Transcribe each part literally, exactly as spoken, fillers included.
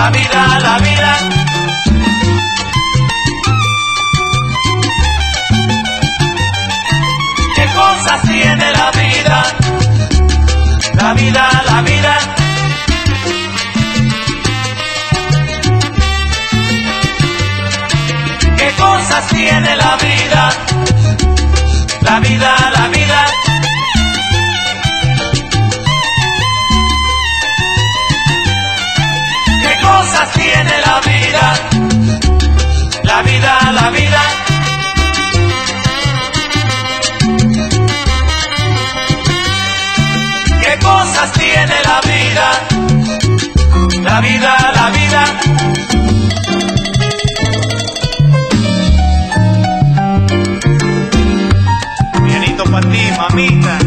la vida, la vida. ¿Qué cosas tiene la vida? La vida, la vida. ¿Qué cosas tiene la vida? La vida, la vida. ¿Qué cosas tiene la vida? La vida, la vida. ¿Qué cosas tiene la vida? La vida, la vida. Bienito para ti, mamita.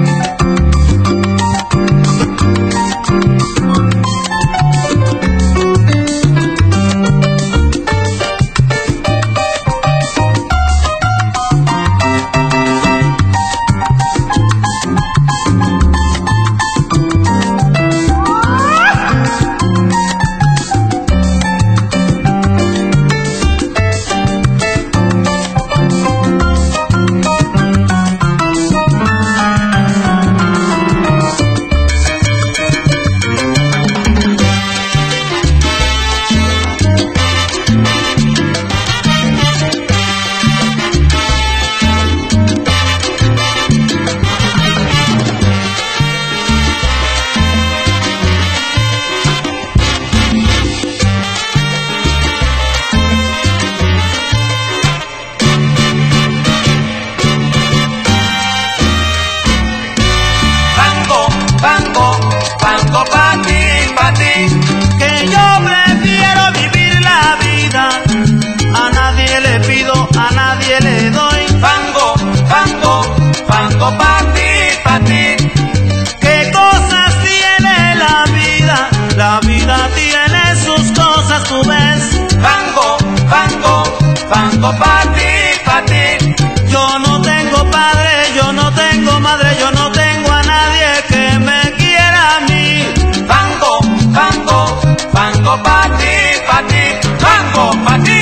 Fango pa' ti, pa' ti, que yo prefiero vivir la vida. A nadie le pido, a nadie le doy. Fango, fango, fango pa' ti, pa' ti. ¿Qué cosas tiene la vida? La vida tiene sus cosas, tú ves. Fango, fango, fango pa' ti, pa' ti. Yo no tengo padre, yo no tengo madre, yo no tengo a nadie que me quiera a mí. Fango, fango, fango pa' ti, pa' ti, fango pa' ti.